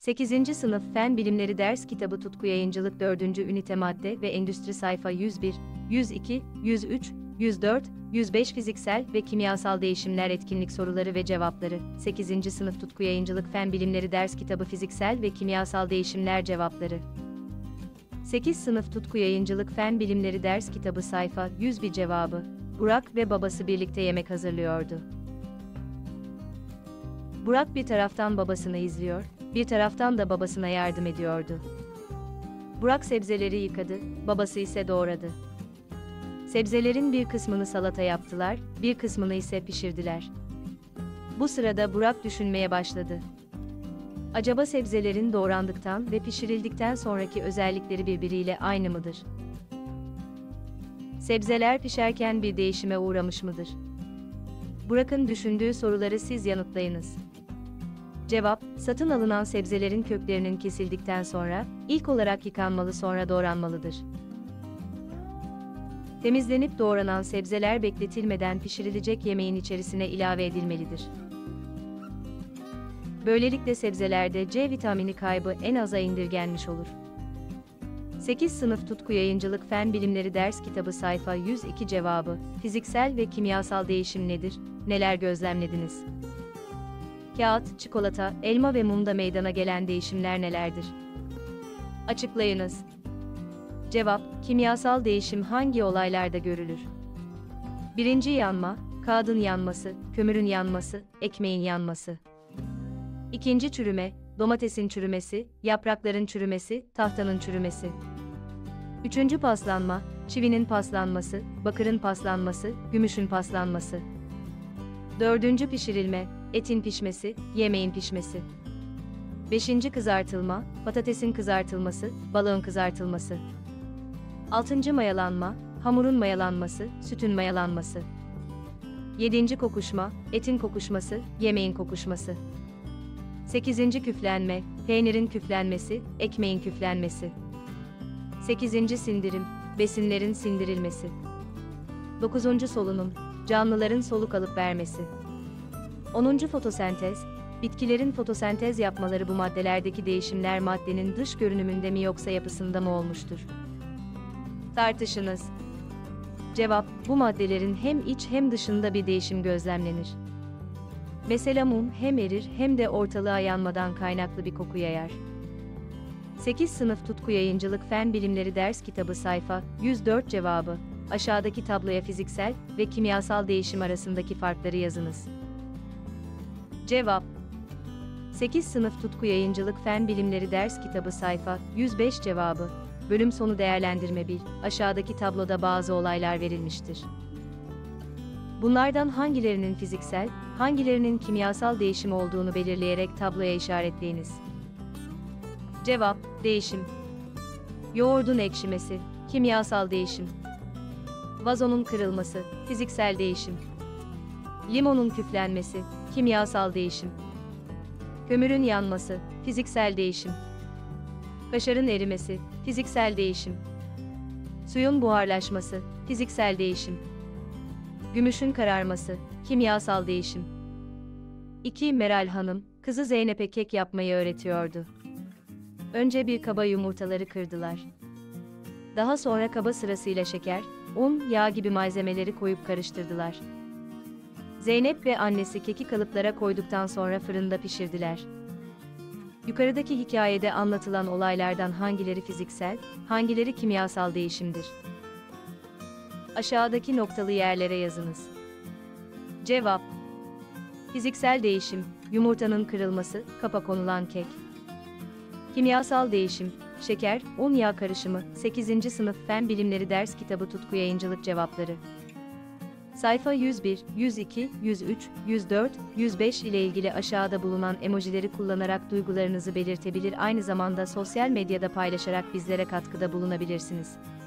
8. Sınıf Fen Bilimleri Ders Kitabı Tutku Yayıncılık 4. Ünite Madde ve Endüstri Sayfa 101, 102, 103, 104, 105 Fiziksel ve Kimyasal Değişimler Etkinlik Soruları ve Cevapları. 8. Sınıf Tutku Yayıncılık Fen Bilimleri Ders Kitabı Fiziksel ve Kimyasal Değişimler Cevapları. 8. Sınıf Tutku Yayıncılık Fen Bilimleri Ders Kitabı Sayfa 101 Cevabı. Burak ve babası birlikte yemek hazırlıyordu. Burak bir taraftan babasını izliyor, bir taraftan da babasına yardım ediyordu. Burak sebzeleri yıkadı, babası ise doğradı. Sebzelerin bir kısmını salata yaptılar, bir kısmını ise pişirdiler. Bu sırada Burak düşünmeye başladı. Acaba sebzelerin doğrandıktan ve pişirildikten sonraki özellikleri birbiriyle aynı mıdır? Sebzeler pişerken bir değişime uğramış mıdır? Burak'ın düşündüğü soruları siz yanıtlayınız. Cevap, satın alınan sebzelerin köklerinin kesildikten sonra, ilk olarak yıkanmalı sonra doğranmalıdır. Temizlenip doğranan sebzeler bekletilmeden pişirilecek yemeğin içerisine ilave edilmelidir. Böylelikle sebzelerde C vitamini kaybı en aza indirgenmiş olur. 8. Sınıf Tutku Yayıncılık Fen Bilimleri Ders Kitabı Sayfa 102 Cevabı, fiziksel ve kimyasal değişim nedir, neler gözlemlediniz? Kağıt, çikolata, elma ve mumda meydana gelen değişimler nelerdir? Açıklayınız. Cevap, kimyasal değişim hangi olaylarda görülür? 1. Yanma, kağıdın yanması, kömürün yanması, ekmeğin yanması. 2. Çürüme, domatesin çürümesi, yaprakların çürümesi, tahtanın çürümesi. 3. Paslanma, çivinin paslanması, bakırın paslanması, gümüşün paslanması. 4. Pişirilme, etin pişmesi, yemeğin pişmesi. 5. Kızartılma, patatesin kızartılması, balığın kızartılması. 6. Mayalanma, hamurun mayalanması, sütün mayalanması. 7. Kokuşma, etin kokuşması, yemeğin kokuşması. 8. Küflenme, peynirin küflenmesi, ekmeğin küflenmesi. 8. Sindirim, besinlerin sindirilmesi. 9. Solunum, canlıların soluk alıp vermesi. 10. Fotosentez, bitkilerin fotosentez yapmaları. Bu maddelerdeki değişimler maddenin dış görünümünde mi yoksa yapısında mı olmuştur? Tartışınız. Cevap, bu maddelerin hem iç hem dışında bir değişim gözlemlenir. Mesela mum hem erir hem de ortalığa yanmadan kaynaklı bir koku yayar. 8. Sınıf Tutku Yayıncılık Fen Bilimleri Ders Kitabı Sayfa 104 Cevabı, aşağıdaki tabloya fiziksel ve kimyasal değişim arasındaki farkları yazınız. Cevap, 8. Sınıf Tutku Yayıncılık Fen Bilimleri Ders Kitabı Sayfa 105 Cevabı, bölüm sonu değerlendirme 1, aşağıdaki tabloda bazı olaylar verilmiştir. Bunlardan hangilerinin fiziksel, hangilerinin kimyasal değişim olduğunu belirleyerek tabloya işaretleyiniz. Cevap, değişim. Yoğurdun ekşimesi, kimyasal değişim. Vazonun kırılması, fiziksel değişim. Limonun küflenmesi, kimyasal değişim. Kömürün yanması, fiziksel değişim. Kaşarın erimesi, fiziksel değişim. Suyun buharlaşması, fiziksel değişim. Gümüşün kararması, kimyasal değişim. 2. Meral Hanım, kızı Zeynep'e kek yapmayı öğretiyordu. Önce bir kaba yumurtaları kırdılar. Daha sonra kaba sırasıyla şeker, un, yağ gibi malzemeleri koyup karıştırdılar. Zeynep ve annesi keki kalıplara koyduktan sonra fırında pişirdiler. Yukarıdaki hikayede anlatılan olaylardan hangileri fiziksel, hangileri kimyasal değişimdir? Aşağıdaki noktalı yerlere yazınız. Cevap, fiziksel değişim, yumurtanın kırılması, kapa konulan kek. Kimyasal değişim, şeker, un yağ karışımı. 8. Sınıf Fen Bilimleri Ders Kitabı Tutku Yayıncılık Cevapları. Sayfa 101, 102, 103, 104, 105 ile ilgili aşağıda bulunan emojileri kullanarak duygularınızı belirtebilir, aynı zamanda sosyal medyada paylaşarak bizlere katkıda bulunabilirsiniz.